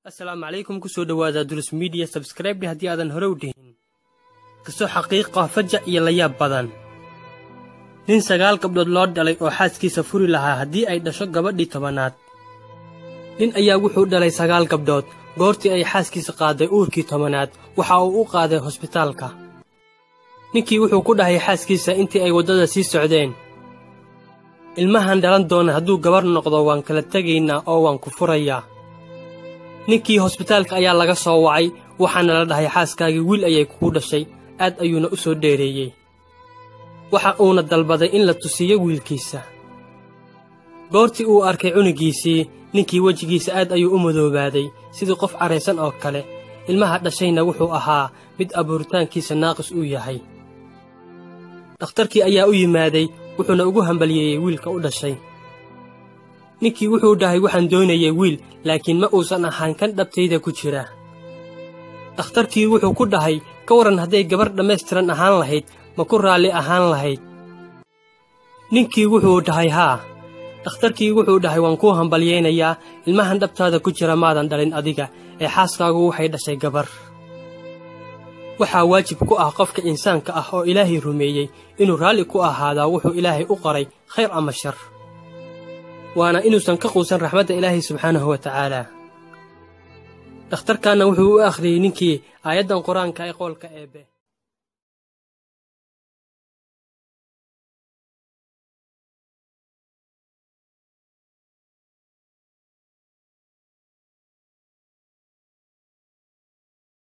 السلام عليكم كسو دوادا دروس ميديا سبسكرايب هدي aadan hore u dhihin kaso xaqiiqo fajac iyo la yaab badan nin 9 gabdhood loo dhalay oo xaaskiisa furi lahaa hadii ay dhasho gabadhii 10aad nin ayaa wuxuu dhalay 9 gabdhood goortii ay xaaskiisa qaaday uurkii 10aad waxa uu u qaaday hospitaalka ninkii wuxuu ku dhahay xaaskiisa intii ay wadada sii socdeen ilmahan dhalan doona haduu gabar noqdo waan kala tagaynaa oo waan ku furayaa ninkii hospitaalka ayaa laga soo wacay waxaana la dhahay xaaskaagii wiil ayay ku dhashay aad ayuuna u soo dheereeyay waxa uuna dalbaday in la tusiyo wiilkiisa goortii uu arkay cunugiisii ninkii wajigiisa aad ayuu u madoobaaday sidii qof careysan oo kale ilmaha dhashayna wuxuu ahaa mid abuuritaankiisa naaqis uu yahay dhakhtarkii ayaa u yimaaday wuxuuna ugu hambalyeeyay wiilka u dhashay ninkii wuxuu dhahay waxaan doonayay wiil laakiin ma uusan ahaan kan dhabtayda ku jira dhakhtarkii wuxuu ku dhahay ka waran haday gabar dhameystiran ahaan lahayd ma ku raali ahaan lahayd ninkii wuxuu dhahay haa dhakhtarkii wuxuu dhahay waan ku hambalyeynayaa ilmahan dhabtaada ku jira maadan dhalin adiga ee xaaskaagu waxay dhashay gabar waxaa waajib ku ah qofka insaanka ah oo ilaahay rumeeyay inuu raali ku ahaado wuxuu ilaahay u qoray khayr ama shar waana inuusan ka quusan raxmadda ilaahay subxaanahu wa tacaala dhakhtarkaana wuxuu u akhriyay ninkii aayaddan quraanka ee qolka eebe